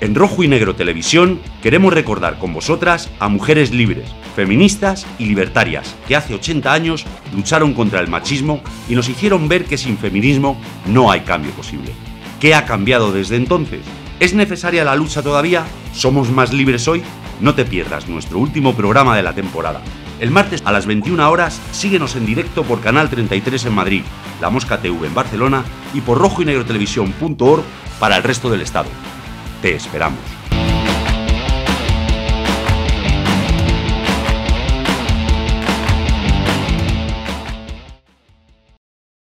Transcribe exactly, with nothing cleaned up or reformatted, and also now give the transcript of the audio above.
En Rojo y Negro Televisión queremos recordar con vosotras a mujeres libres, feministas y libertarias que hace ochenta años lucharon contra el machismo y nos hicieron ver que sin feminismo no hay cambio posible. ¿Qué ha cambiado desde entonces? ¿Es necesaria la lucha todavía? ¿Somos más libres hoy? No te pierdas nuestro último programa de la temporada. El martes a las veintiuna horas síguenos en directo por Canal treinta y tres en Madrid, La Mosca T V en Barcelona y por rojo y negro televisión punto org para el resto del estado. Te esperamos.